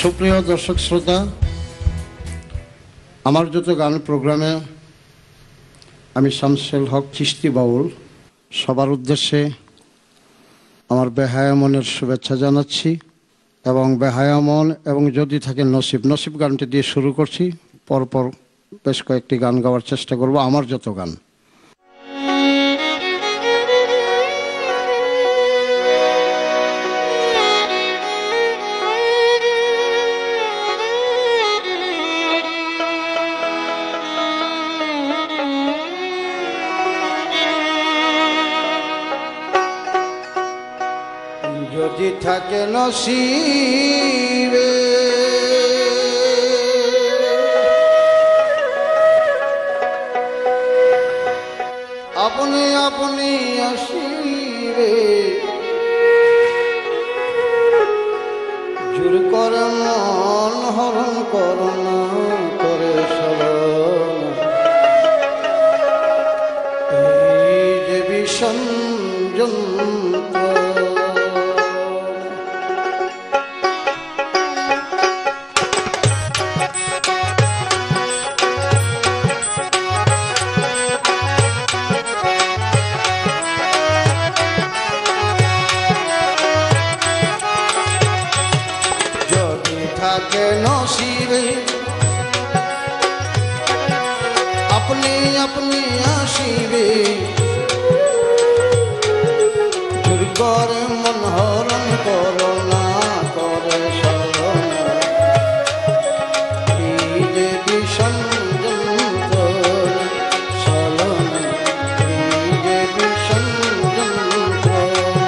সুপ্রিয় দর্শক শ্রোতা, আমার যত গান প্রোগ্রামে আমি শামসুল হক চিশতি বাউল সবার উদ্দেশ্যে আমার বেহায়া মনের শুভেচ্ছা জানাচ্ছি এবং বেহায়া মন এবং যদি থাকে নসিব নসিব গানটি দিয়ে শুরু করছি। পরপর বেশ কয়েকটি গান গাওয়ার চেষ্টা করব, আমার যত গান। যদি থাকে নসিবে আপনি আপনি আসিবে, জোর করে মন হরণ করোনা করে সরণ, এই যে বিষণ যন্ত্র থাকে নসিবে আপনি আপনি আসিবে, জোর করে মন হরণ করোনা করে শরণ, এই যে বিষণ যন্ত্রণা শরণ, এই যে বিষণ যন্ত্রণা।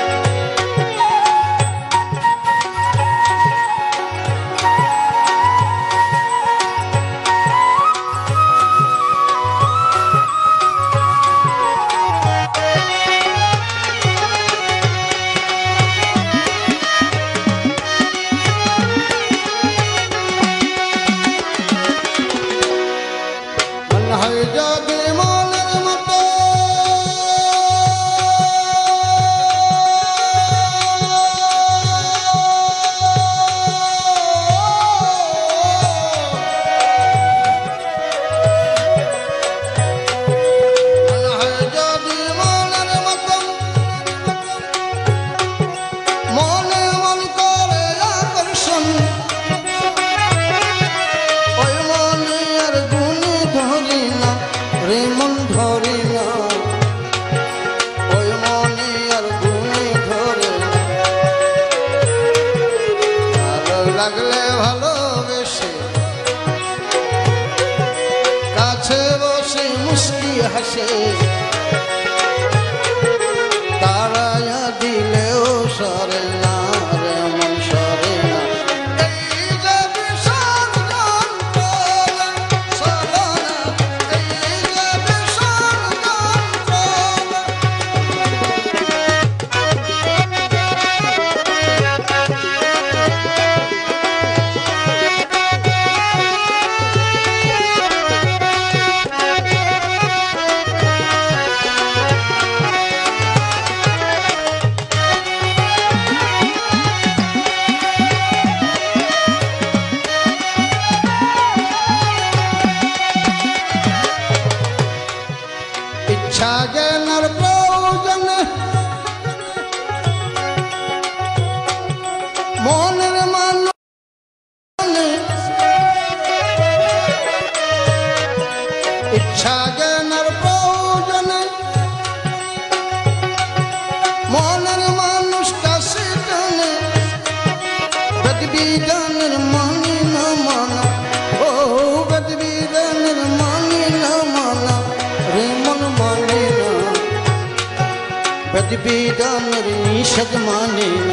যদি মনের মতো যদি মনের মতো মনে মন করে আকর্ষণ, ওই মনে আর গুণে ধরি না রে মন ধরি না, ওই মনে আর গুণে ধরে না, ভালো লাগলে ভালোবেসে কাছে বসে মুস্কি হাসে, তাড়াইয়া দিলেও সরে না রে মন সরে না, এই যে বিষণ যন্ত্রণা সরনা, এই যে বিষণ যন্ত্রণা। ইচ্ছা জ্ঞানের প্রয়োজনে মনের মানে, ইচ্ছা জ্ঞানের প্রয়োজনে মনের মানুষ কাছে টানে, বেদবিধানের মানি না মানা, ও বেদবিধানের মানি না মানা রে মন মানে না, বেদবিধানের নিষেধ মানে না,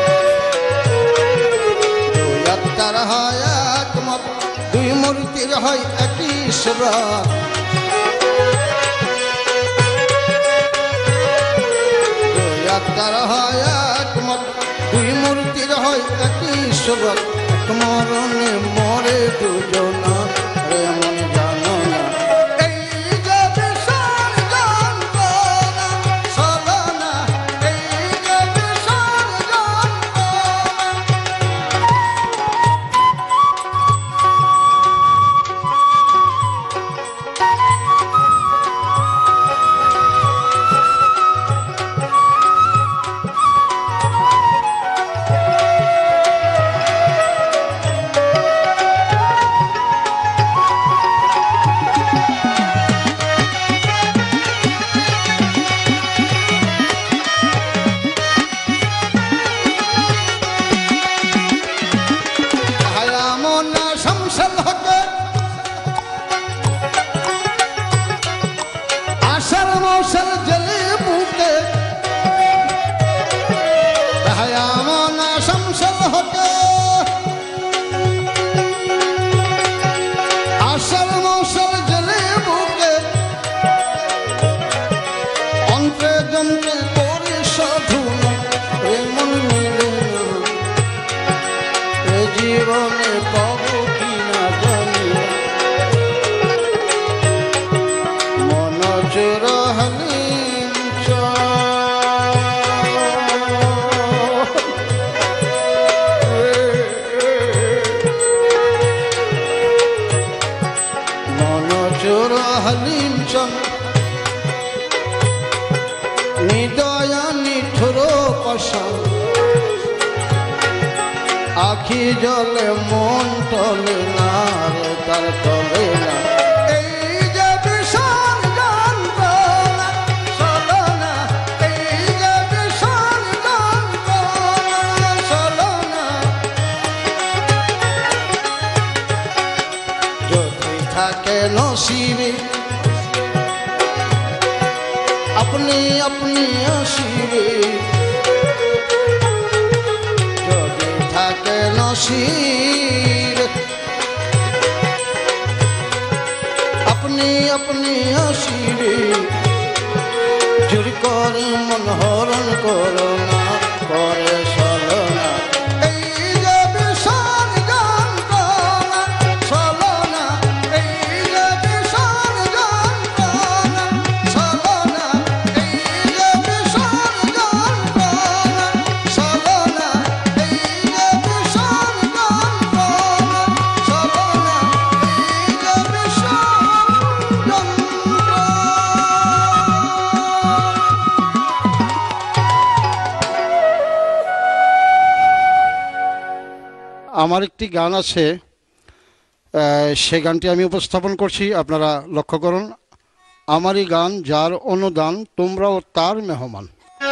দুই আত্মার হয় একমত, দুই মূর্তির হয় একই সুরাত, দুই আত্মার হয় একমত, দুই মূর্তির হয় একই সুরাত, এক মরণে মরে দুজনা রে মন জানো না, এই যে বিষণ যন্ত্রণা সরনা, এই যে বিষণ যন্ত্রণা। জীবনে পাবো কিনা জানি না। মন জোড়া হালিম মন জোড়া হালিম চাঁদ নিদয়া নিঠুর পাষাণ আখি জলে মন টলে না রে তার টলে না। এই যে বিষণ যন্ত্রণা ছলনা, এই যে বিষণ যন্ত্রণা ছলনা। যদি থাকে নসিবে अपनी अपनी आशीरे যদি থাকে নসির अपनी अपनी आशीरे জোর করে মন হরণ করো না করে ছলনা। এই যে বিষণ যন্ত্রণা ছলনা, এই যে বিষণ যন্ত্রণা ছলনা, এই যে বিষণ যন্ত্রণা ছলনা, এই যে বিষণ যন্ত্রণা ছলনা, এই যে বিষণ যন্ত্রণা। আমার একটি গান আছে, সে গানটি আমি উপস্থাপন করছি, আপনারা লক্ষ্য করুন। আমারই গান যার অনুদান তোমরাও তার মেহমান।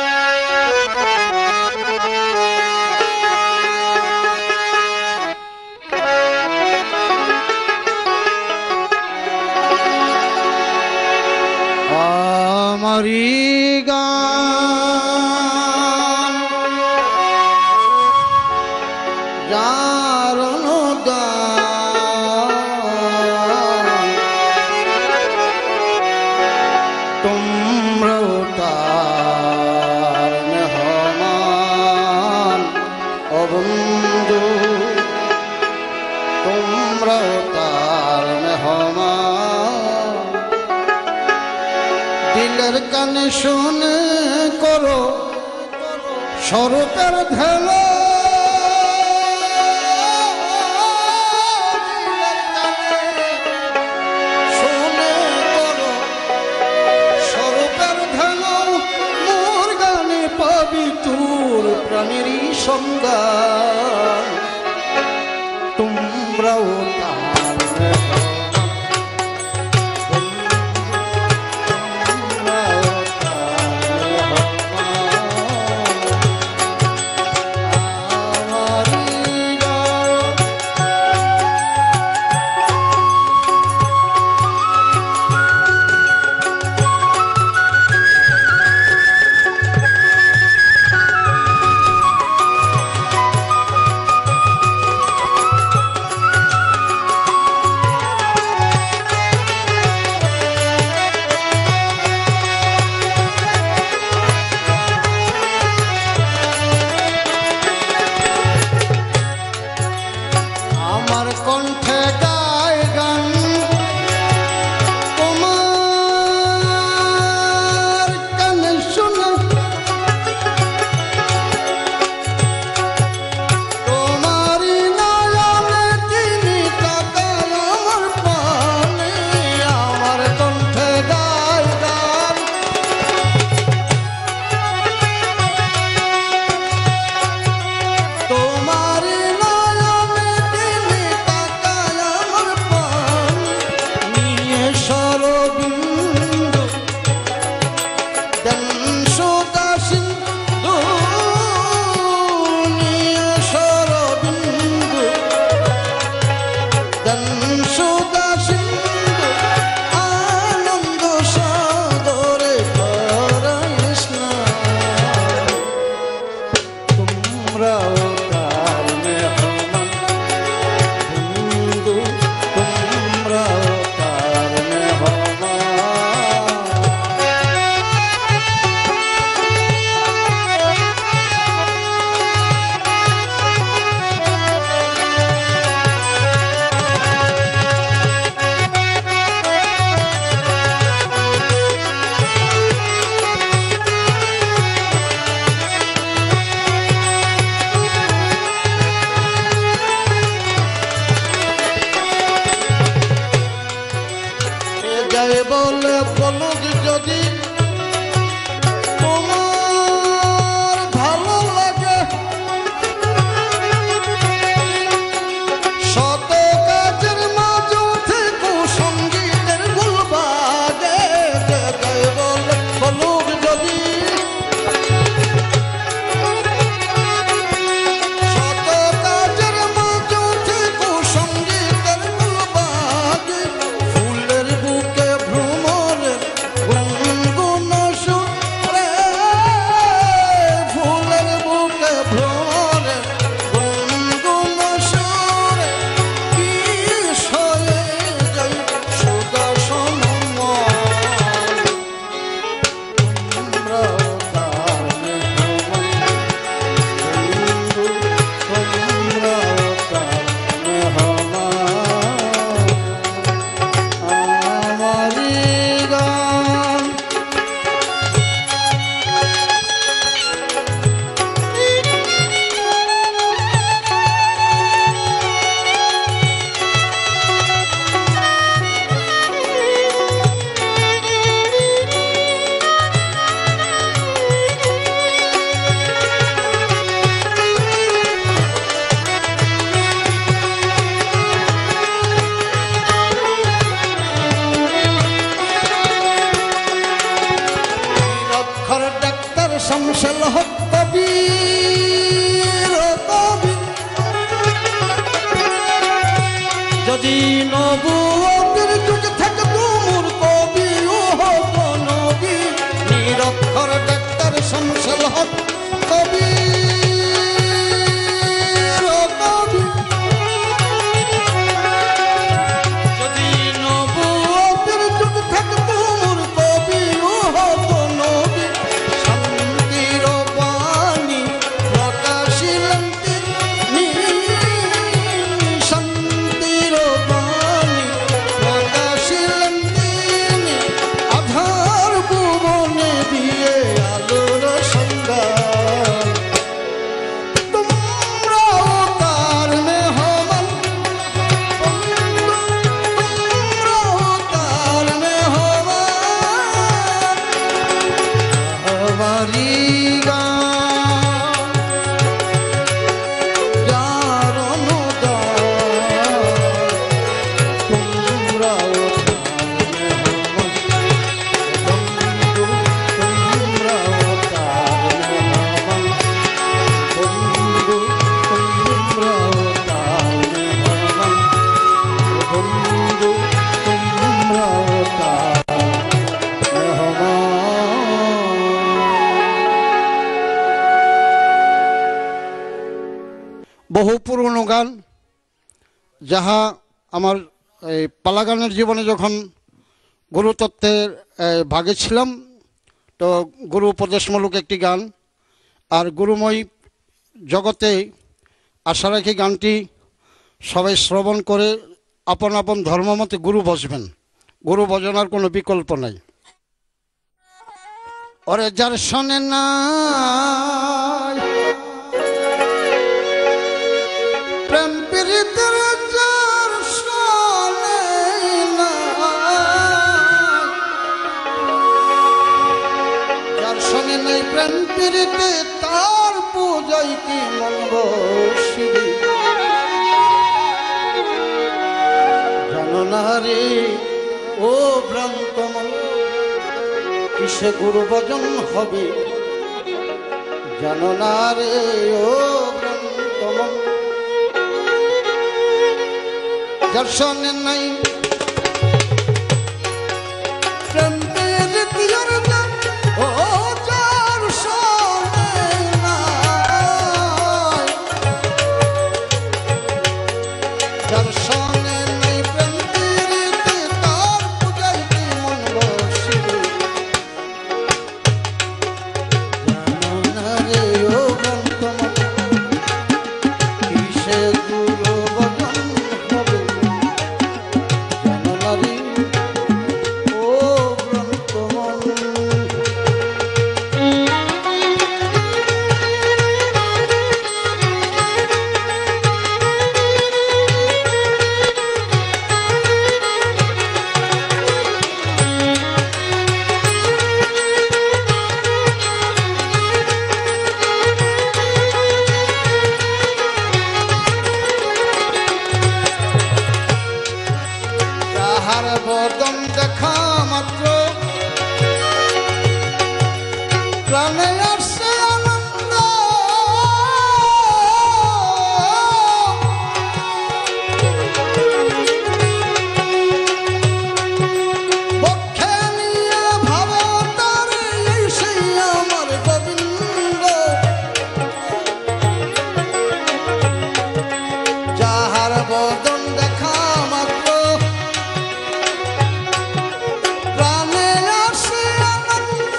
আমারই গান যার অনুদান তোমরাও তার মেহমান। ও বন্ধু তোমরাও তার মেহমান। দিলের কানে শুনে করো স্বরূপের ধ্যান। প্রাণেরই সন্ধান তোমরাও তার যদি নবুয়তের যুগ থেকে তুমুর কবি ও হতো নবী নিরক্ষর ডাক্তার শামসুল হক কবি বহু পুরনো গান, যাহা আমার এই পালাগানের জীবনে যখন গুরুতত্ত্বের ভাগে ছিলাম, তো গুরু উপদেশমূলক একটি গান। আর গুরুময় জগতে আশা রাখি গানটি সবাই শ্রবণ করে আপন আপন ধর্মমতে গুরু বসবেন। গুরু বজনার কোনো বিকল্প নাই। ওরে যার শোনে না প্রেম প্রীতির যার শোনে না, যার শোনে নাই প্রেম প্রীতি তার পূজাই কি মন বসিবে। জানো না রে ও ভ্রান্ত মন কিসে গুরু ভজন হবে। জানো না রে ও ভ্রান্ত মন যার শোনে নাই প্রেম প্রীতি ও যার শোনে না, যার শোনে নাই প্রেম প্রীতি তার পূজাই কি মন বসিবে। জানো না রে ও ভ্রান্ত মন কিসে গুরু ভজন হবে। জানো না রে ও ভ্রান্ত মন। যাহার বদন দেখা মাত্র প্রাণে আসে আনন্দ, বক্ষে নিয়ে ভাবে তারে এই সেই আমার গোবিন্দ। যাহার বদন দেখা মাত্র প্রাণে আসে আনন্দ,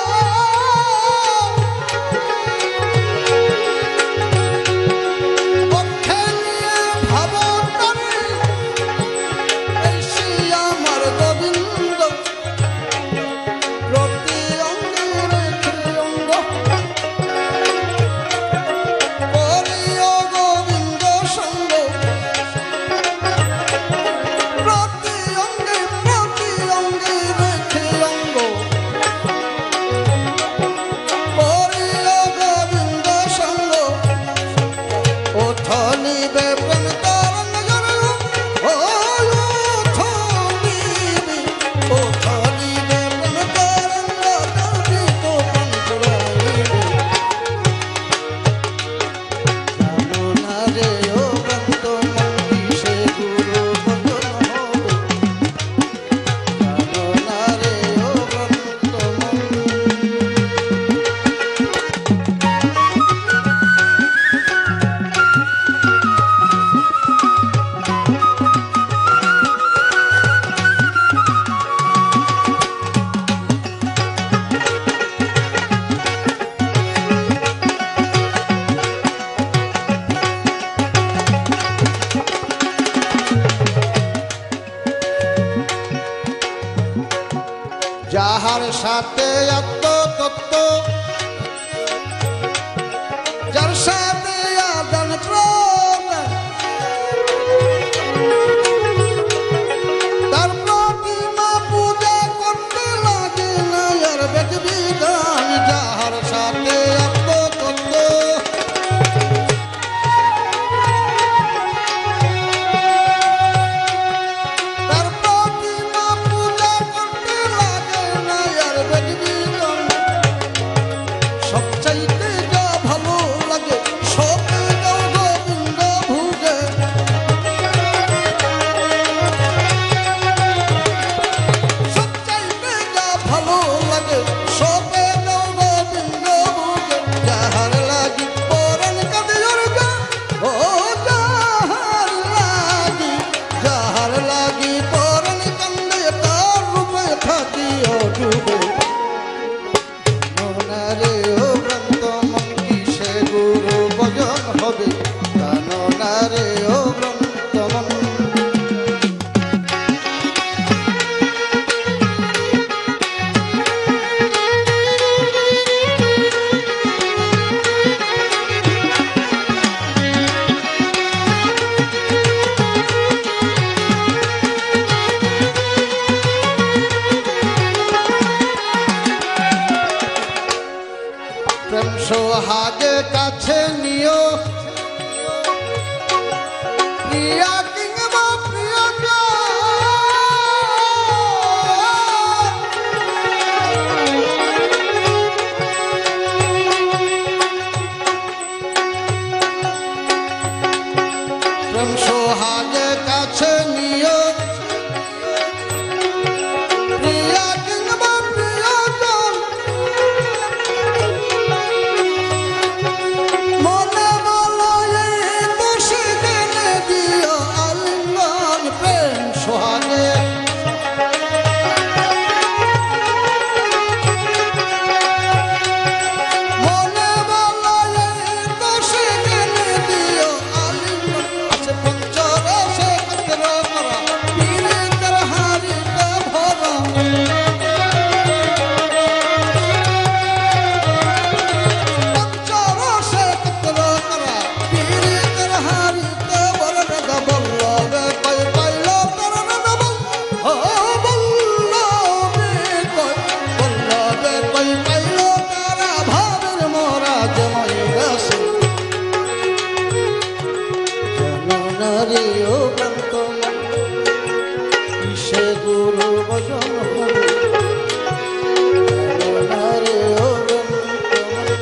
পক্ষে নিয়ে ভাবো তারে এই সেই আমার গোবিন্দ। প্রতি অঙ্গে রেখে অঙ্গ করিও গোবিন্দ সঙ্গ, সাথে আত্মতত্ত্ব, যার সাথে আদান প্রদান, তার প্রতিমা পূজা করতে লাগে না আর বেদ বিধান। যার সাথে আত্মতত্ত্ব, তার প্রতিমা পূজা করতে লাগে না আর বেদ বিধান। সবচাইতে যা ভালো লাগে সবে দাও গোবিন্দ ভুজে, সবচাইতে যা ভালো লাগে সবে দাও গোবিন্দ ভুজে। যাহার লাগি পরাণ কাঁদে ওর গান, ও যাহার লাগি, যাহার লাগি পরাণ কান্দে তার রূপে থাকি অডুবে। মনারে ও ভ্রান্ত মন কিসে গুরু ভজন হবে, জানো না রে ও ভ্রান্ত মন। প্রেম সোহাগে কাছে নিও, প্রিয়া কিংবা প্রিয়জন, প্রেম সোহাগে কাছে নিও, প্রিয়া কিংবা প্রিয়জন। মনে বলো এই দোষে কেনে দিও আলিঙ্গন প্রেম সোহাগে, মনে বলো এই দোষে কেনে দিও আলিঙ্গন। আছে পঞ্চরসে কতর করা, পীড়িতের হারিতে ভরা, পঞ্চরসে কতর করা, পীড়িতের হারিতে ভরা। রাধা বল্লভে কই পাইল তার রাধা বল, ও বল্লভে কই, বল্লভে কই পাইল তারা ভাবের মোরা জমাই গেছে। জানো না রে ও ভ্রান্ত মন, কিসে গুরু ভজন হবে, জানো না রে ও ভ্রান্ত মন।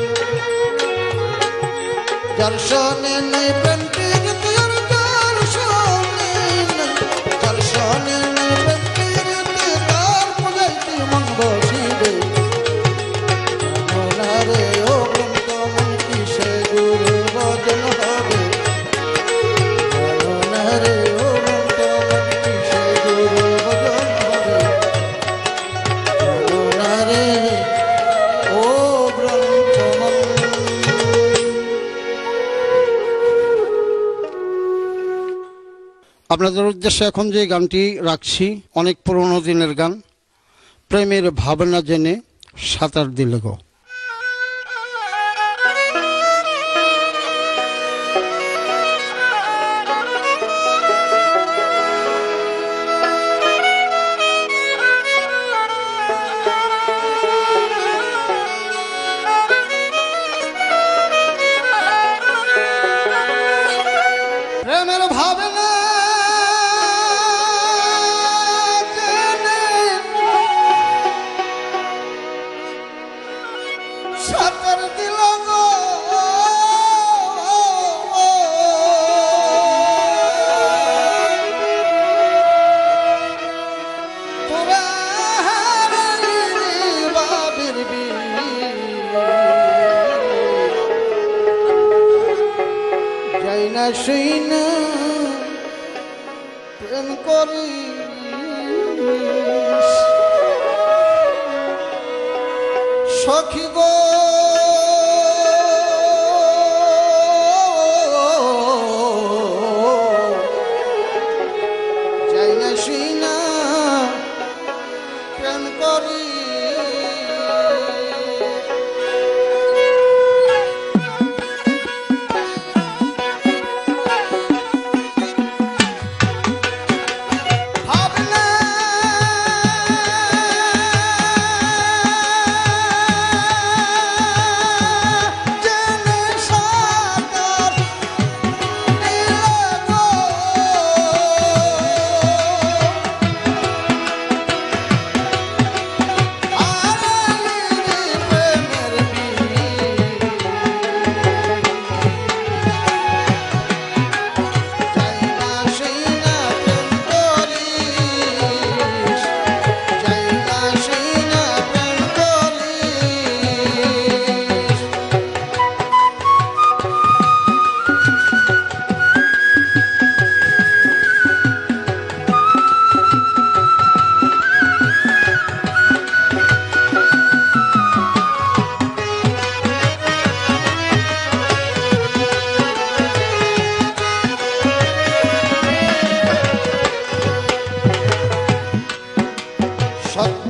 যার শোনে নাই প্রেম প্রীতি আর যার শোনে নাই, যার শোনে নাই প্রেম প্রীতি তার পূজাইতে মন বসিবে। জানো না রে ও ভ্রান্ত মন, কিসে গুরু ভজন হবে, জানো না রে ও ভ্রান্ত মন, কিসে গুরু ভজন হবে, জানো না রে ও ভ্রান্ত মন। আপনাদের উদ্দেশ্যে এখন যে গানটি রাখছি অনেক পুরনো দিনের গান, প্রেমের ভাবনা জেনে সাঁতার দিলে গো। প্রেমের ভাবনা জেনে সাঁতার দিল গো। তোরা বাবির বি যাই না শুই না প্রেম করিস সখী গো। যাই না শুই না প্রেম করিস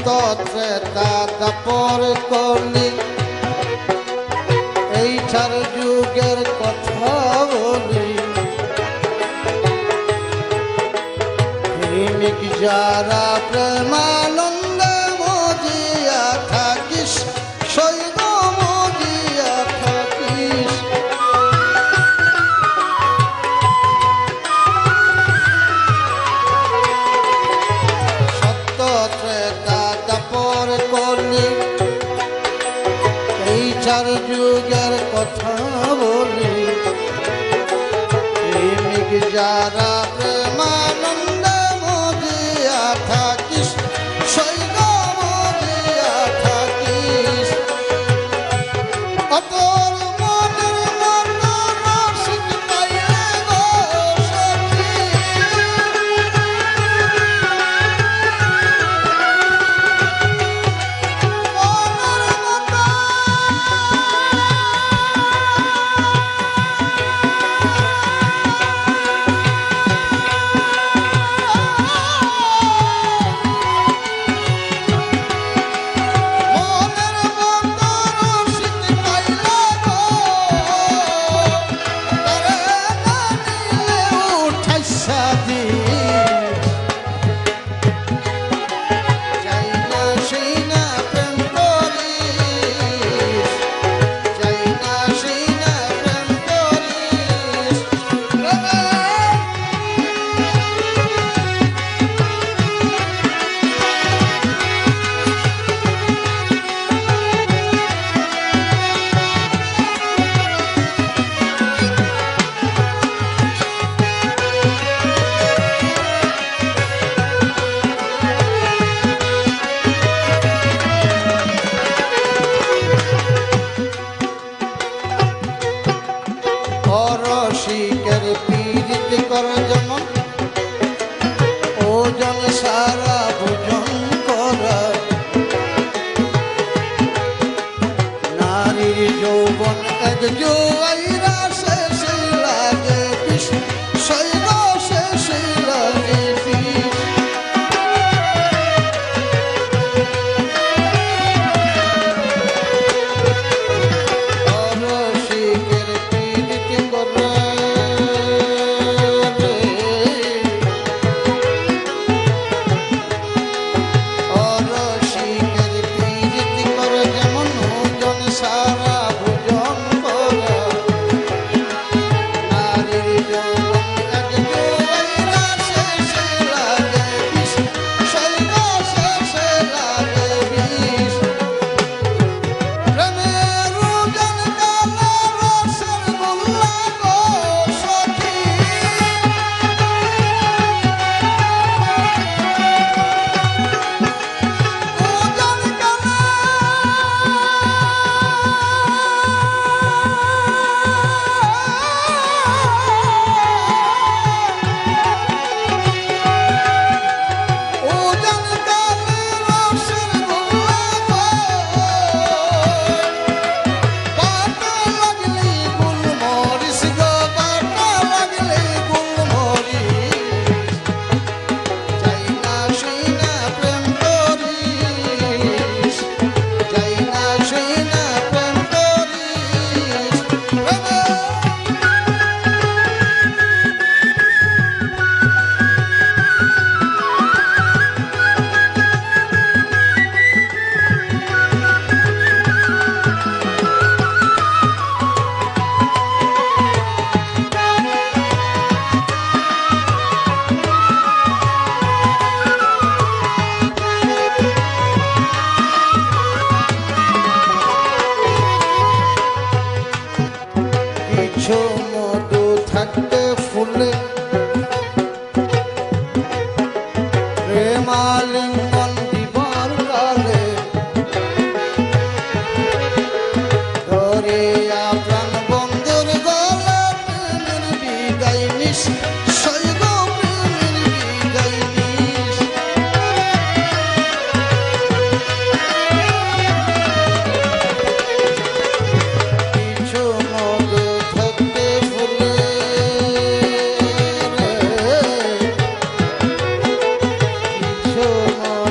ত্রেতা দাপর কলি এই চার যুগের কথা বলি প্রেমিক যারা প্রেমানন্দে মজিয়া থাকিস শৈব মজিয়া থাকিস সত্য ত্রেতা দাপর কলি এই চার যুগের কথা বলি প্রেমিক যারা প্রেমানন্দে মজিয়া থাকিস শৈব মজিয়া থাকিস অতর মনের মতো রসিক পাইলে গো সখী মনের মতো মনের মতো রসিক পাইলে গো তারে না নিলে উঠাইসা দিস যাই না সেই না প্রেম করিস যাই না সেই না প্রেম করিস অরসিকের পীড়িত কর যেমন ওজন সারা ভোজন করা নারীর যৌবন এক জোয়াইরা শেষে লাগে বিষ শৈব শেষে লাগে বিষ অরসিকের পীড়িত করে অরসিকের পীড়িত করে যেমন ওজন সারা ভোজন করা নারীর যৌবন এক জোয়াইরা শেষে লাগে বিষ শৈব শেষে লাগে বিষ প্রেমের উজান কালো রসের গোল্লা গো সখী উজান কালো উজান কালো রসের গোল্লা গো বাটা লাগলে গুলমরিচ গো বাটা লাগলে গুলমরিচ যাই না সেই না প্রেম করিস যাই না সেই না প্রেম করিস কিছু মধু থাকতে ফুলে প্রেমালিঙ্গন দিবার কালে ধরিয়া প্রাণ বন্ধুর গলে প্রেমের বিদায় নিস শৈব প্রেমের বিদায় নিস কিছু মধু থাকতে ফুলে কিছু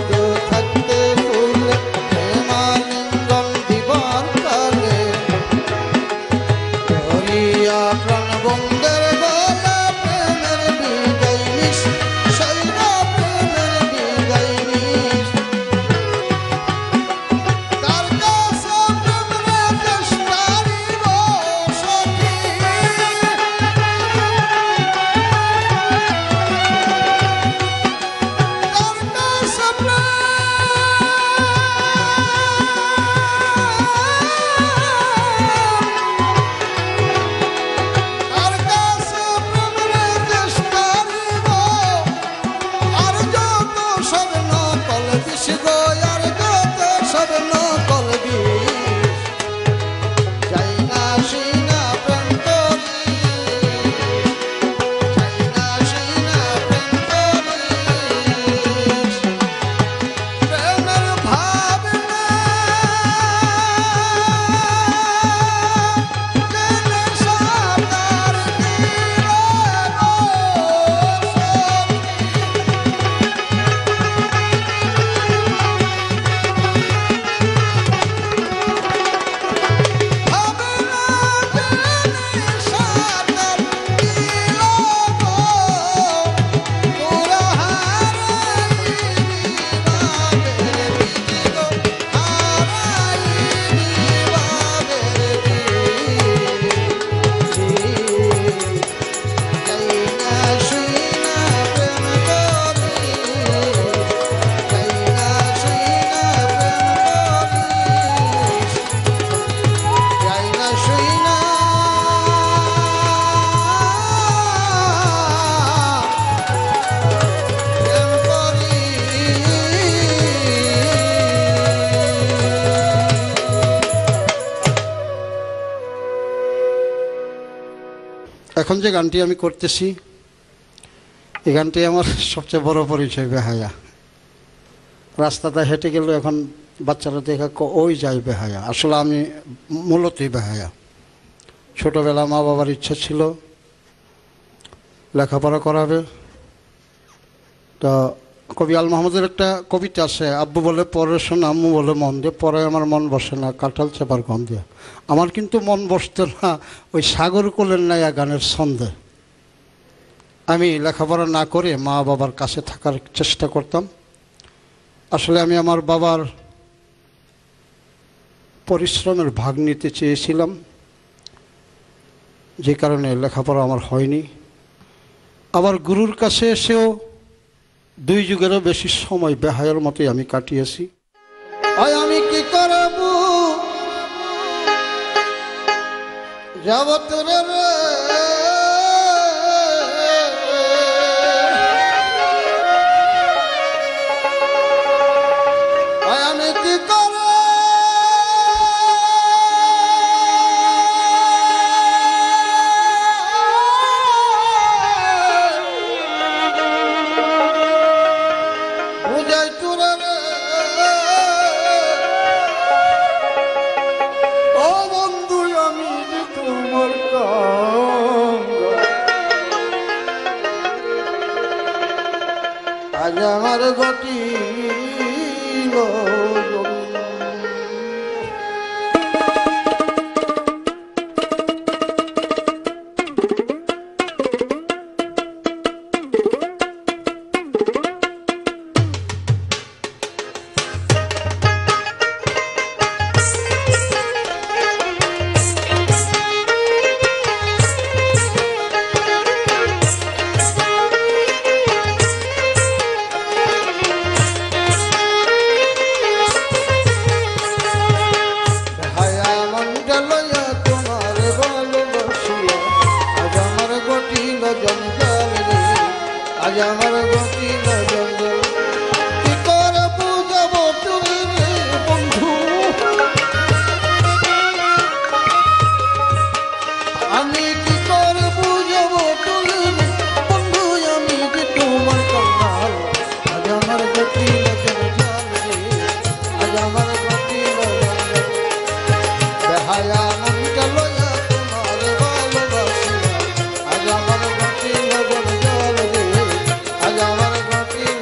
এখন যে গানটি আমি করতেছি এই গানটি আমার সবচেয়ে বড় পরিচয় বেহায়া। রাস্তাতে হেঁটে গেল এখন বাচ্চারা দেখা ওই যায় বেহায়া। আসলে আমি মূলতই বেহায়া। ছোটোবেলা মা বাবার ইচ্ছা ছিল লেখাপড়া করাবে। তো কবি আল মাহমুদের একটা কবিতা আছে, আব্বু বলে পরে শোনা, আম্মু বলে মন দিয়ে, পরে আমার মন বসে না কাঁঠাল চেপার গন্ধে। আমার কিন্তু মন বসত না ওই সাগর কোলের নাইয়া গানের ছন্দে। আমি লেখাপড়া না করে মা বাবার কাছে থাকার চেষ্টা করতাম। আসলে আমি আমার বাবার পরিশ্রমের ভাগ নিতে চেয়েছিলাম, যে কারণে লেখাপড়া আমার হয়নি। আবার গুরুর কাছে এসেও 2 যুগেরও বেশি সময় বেহায়ার মতোই আমি কাটিয়েছি। আমি কি করব যাব তোরে রে, আমি কি করব বুঝাই তোরে রে, ও বন্ধু আমি যে তোমার আজ আমার ঘটিল। আজ আমার গতিল জঙ্গল, কি করে বুঝাবো তোরে রে বন্ধু, আমি কি করে বুঝাবো তোরে রে বন্ধু, আমি যে তোমার কাঙ্গাল। আজ আমার গতিল জঙ্গল রে, আজ আমার গতিল জঙ্গল, বেহায়া মনটা লইয়া তোমার ভালোবাসিয়া, আজ আমার গতিল জঙ্গল রে, আজ আমার গতিল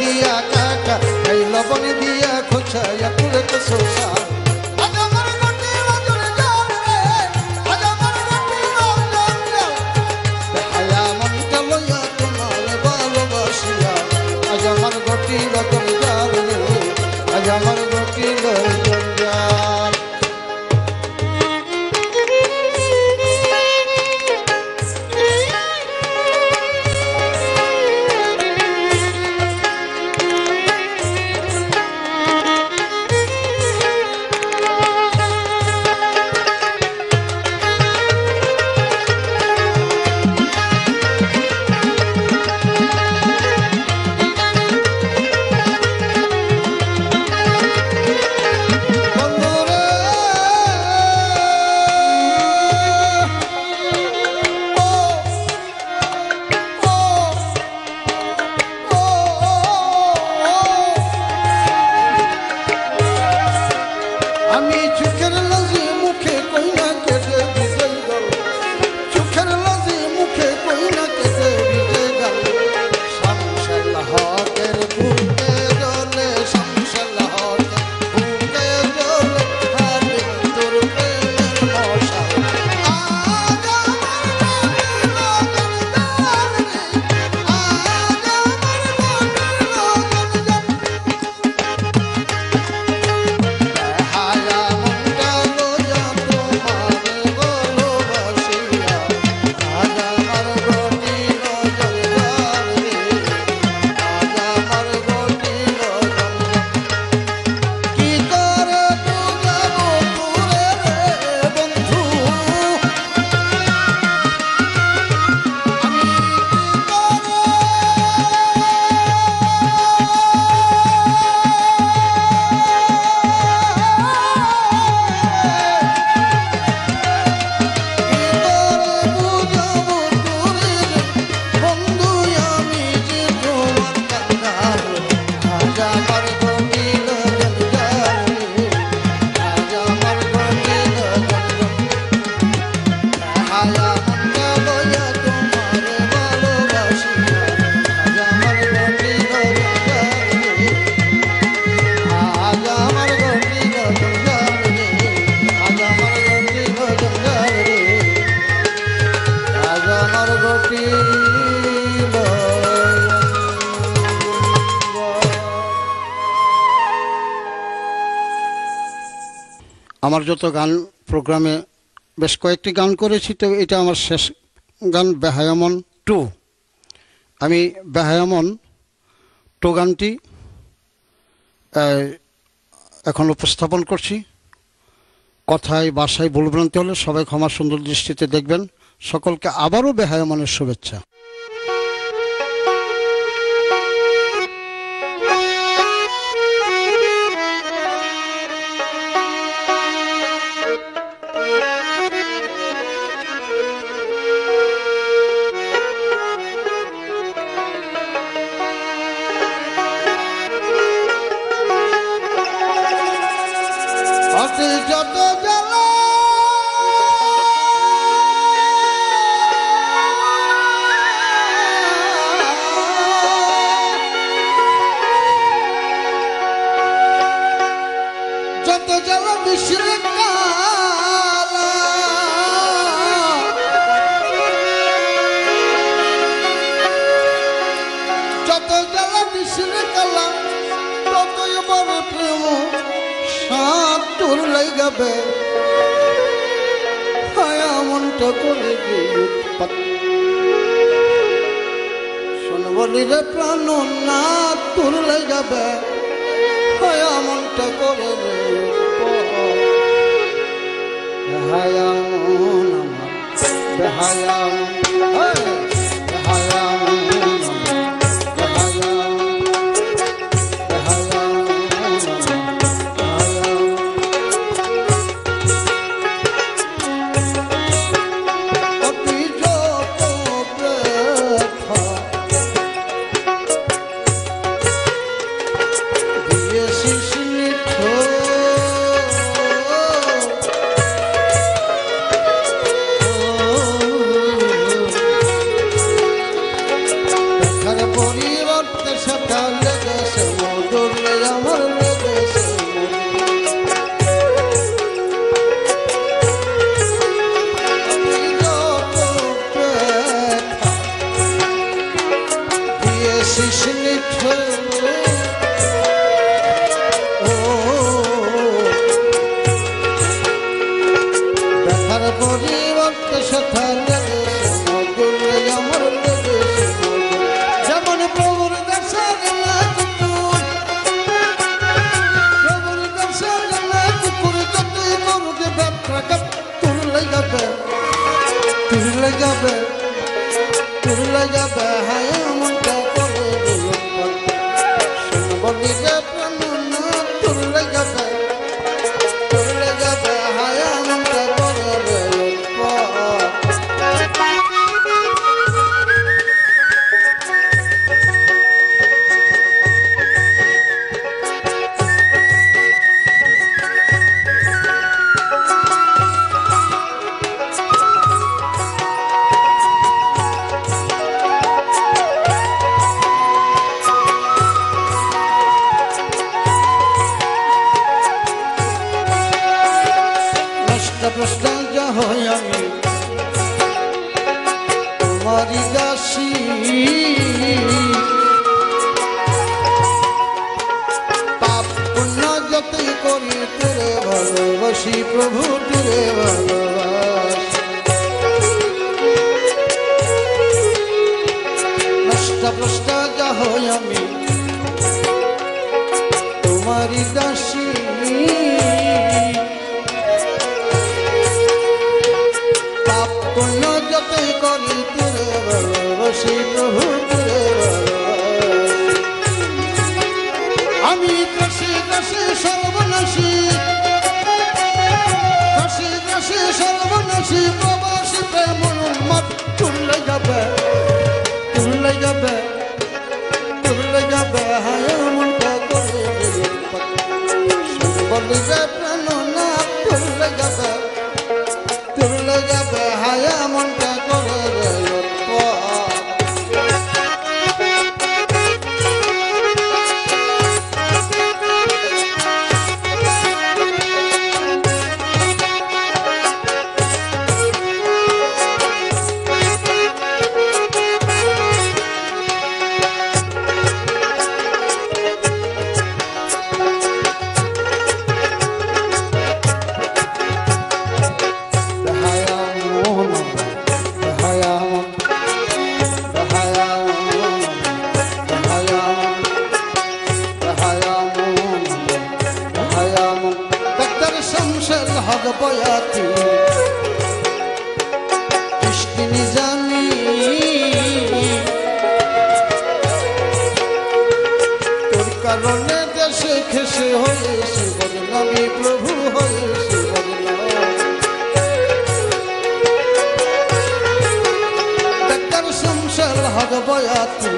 গিয়া কাকা এই লবণ দিয়া খুচাইয়া তুলে তো সোসা আমার গতি লগন জাল রে আজ আমার গতি লগন জাল আমার যত গান প্রোগ্রামে বেশ কয়েকটি গান করেছি তো এটা আমার শেষ গান বেহায়ামন 2 আমি বেহায়ামন 2 গানটি এখন উপস্থাপন করছি কথায় ভাষায় ভুলভ্রান্তি হলে সবাই ক্ষমা সুন্দর দৃষ্টিতে দেখবেন সকলকে আবারও বেহায়ামনের শুভেচ্ছা যত জ্বালা যত জ্বালা মিশ্রে কালা যত জ্বালা মিশ্রে কালা ততই বড় প্রেম তোর লাগাবে হায়া মনটা করে উৎপাত শোন বলি রে প্রাণ না তোর লাগাবে হায়া মনটা করে হায়া মন আমার হায়া শিশ নিঠুর ব্যথার পরিবর্তে সথা লেগেছে মধুর আমার লেগেছে যেমন প্রভুর দর্শন না কুকুর প্রভুর দর্শন না কুকুর যতই করুকে ব্যথা কাপ তোর লাগাবে তোর লাগাবে হায় মনটা করে বলি যে প্রাণ না তোর লাগাবে হায় মনটা করে প্রশ্ন যা হয় আমি তোমারই দাসী পাপ পুণ্য যতই করি তোরে ভালোবাসি প্রভু তোরে ভালোবাসি নষ্ট প্রশ্ন যা হয় আমি তোমারই দাসী পুণ্য যতই করি তোরে ভালোবাসি প্রভু তোরে ভালোবাসি আমি কাশি কাশি সর্বনাশী কাশি কাশি সর্বনাশী প্রবাসী প্রেম উন্মত তুললে যাবে হায় মনটা করে বলি যে প্রাণ না তুললে যাবে হায় মনটা করে হক বয়াতি কৃষ্ণি জানি তোর কারণে দেশে খেসে হয়েছে বদনামি প্রভু হয়েছে ডাক্তার সংসার হক বয়াতি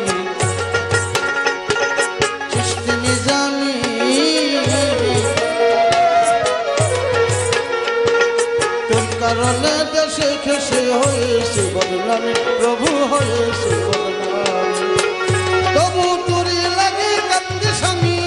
কৃষ্ণি জানি কারণে দেশে খেসে হয়েছে বদনামী প্রভু হয়েছে বদনামী তবু তোরে লাগে কান্দি স্বামী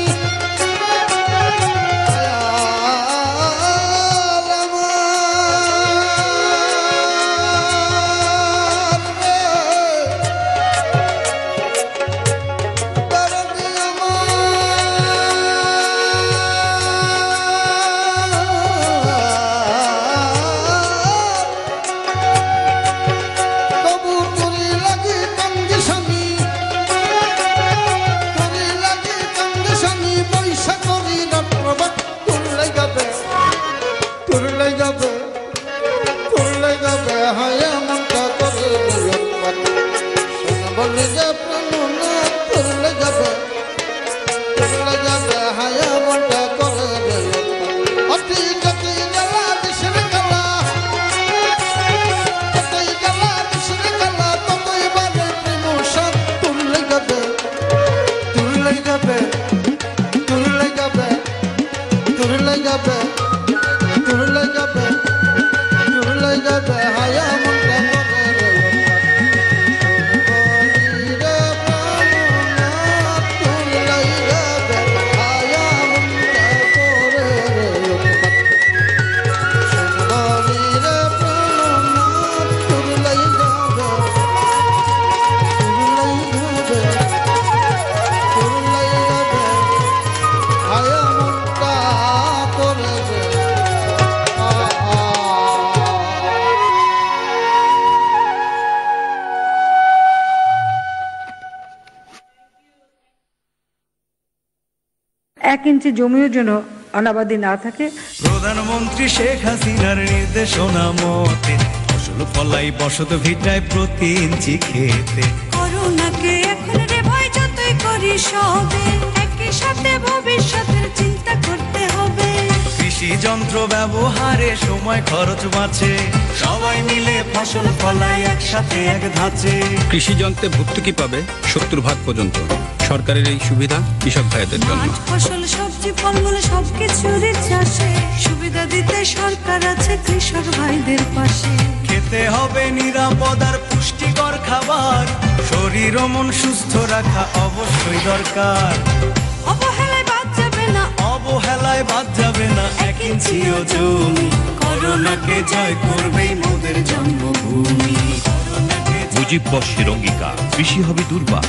1 ইঞ্চি জমিও যেন অনাবাদি না থাকে। প্রধানমন্ত্রী শেখ হাসিনার নির্দেশনা মতে ফসল ফলাই বসত ভিটায় প্রতি ইঞ্চি খেতে। করোনাকে এখন রে ভয় যতই করি সবে, একই সাথে ভবিষ্যতের চিন্তা করতে হবে। কৃষি যন্ত্র ব্যবহারে সময় খরচ বাঁচে, সবাই মিলে ফসল ফলাই একসাথে এক ধাঁচে। কৃষি যন্ত্রে ভর্তুকি পাবে 70% পর্যন্ত। সরকারের এই সুবিধা কৃষক ভাইদের জন্য। ফসল সবজি ফলমূল সবকিছুরই চাষে সুবিধা দিতে সরকার আছে কৃষক ভাইদের পাশে। খেতে হবে নিরাপদ আর পুষ্টিকর খাবার, শরীর ও মন সুস্থ রাখা অবশ্যই দরকার। অবহেলায় বাদ যাবে না, অবহেলায় বাদ যাবে না 1 ইঞ্চিও জমি, করোনাকে জয় করবেই মোদের জন্মভূমি। মুজিব বর্ষের অঙ্গীকার, কৃষি হবে দুর্বার।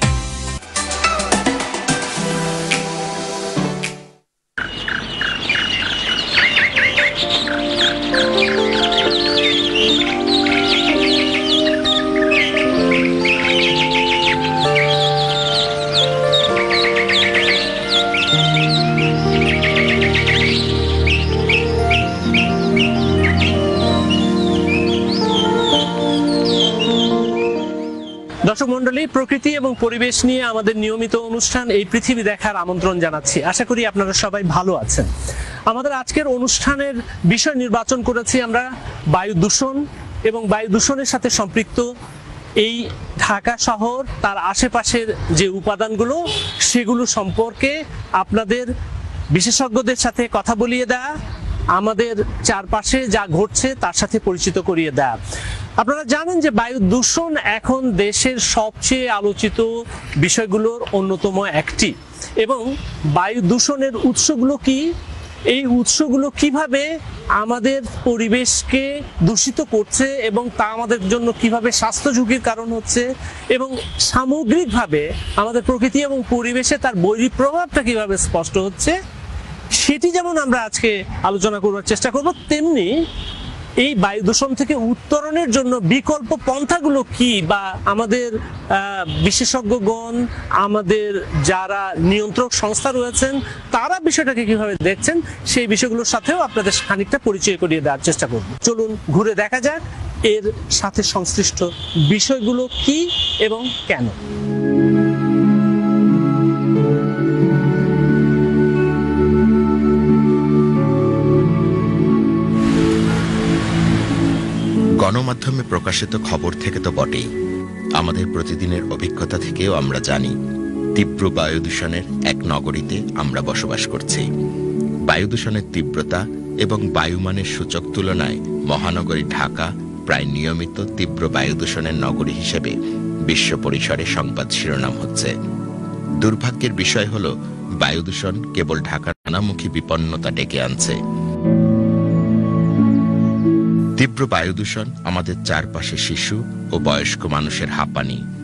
দর্শক মণ্ডলী, প্রকৃতি এবং পরিবেশ নিয়ে আমাদের নিয়মিত অনুষ্ঠান এই পৃথিবী দেখার আমন্ত্রণ জানাচ্ছি। আশা করি আপনারা সবাই ভালো আছেন। আমাদের আজকের অনুষ্ঠানের বিষয় নির্বাচন করেছি আমরা বায়ু দূষণ এবং বায়ু দূষণের সাথে সম্পৃক্ত এই ঢাকা শহর, তার আশেপাশের যে উপাদানগুলো সেগুলো সম্পর্কে আপনাদের বিশেষজ্ঞদের সাথে কথা বলিয়ে দেয়া, আমাদের চারপাশে যা ঘটছে তার সাথে পরিচিত করিয়ে দেয়া। আপনারা জানেন যে বায়ু দূষণ এখন দেশের সবচেয়ে আলোচিত বিষয়গুলোর অন্যতম একটি, এবং বায়ু দূষণের উৎসগুলো কি, এই উৎসগুলো কিভাবে আমাদের পরিবেশকে দূষিত করছে এবং তা আমাদের জন্য কিভাবে স্বাস্থ্য ঝুঁকির কারণ হচ্ছে, এবং সামগ্রিকভাবে আমাদের প্রকৃতি এবং পরিবেশে তার বহিঃপ্রভাবটা কিভাবে স্পষ্ট হচ্ছে, সেটি যেমন আমরা আজকে আলোচনা করবার চেষ্টা করব, তেমনি এই বায়ু দূষণ থেকে উত্তরণের জন্য বিকল্প পন্থাগুলো কি, বা আমাদের বিশেষজ্ঞগণ, আমাদের যারা নিয়ন্ত্রক সংস্থা রয়েছেন তারা বিষয়টাকে কিভাবে দেখছেন, সেই বিষয়গুলোর সাথেও আপনাদের খানিকটা পরিচয় করিয়ে দেওয়ার চেষ্টা করব। চলুন ঘুরে দেখা যাক এর সাথে সংশ্লিষ্ট বিষয়গুলো কি এবং কেন। গণমাধ্যমে প্রকাশিত খবর থেকে তো বটেই, আমাদের প্রতিদিনের অভিজ্ঞতা থেকেও আমরা জানি তীব্র বায়ু দূষণের এক নগরীতে আমরা বসবাস করছি। বায়ু দূষণের তীব্রতা এবং বায়ুমানের সূচক তুলনায় মহানগরী ঢাকা প্রায় নিয়মিত তীব্র বায়ু দূষণের নগরী হিসেবে বিশ্ব পরিসরে সংবাদ শিরোনাম হচ্ছে। দুর্ভাগ্যের বিষয় হল বায়ু দূষণ কেবল ঢাকার নানামুখী বিপন্নতা ডেকে আনছে। তীব্র বায়ু দূষণ আমাদের চারপাশে শিশু ও বয়স্ক মানুষের হাঁপানি,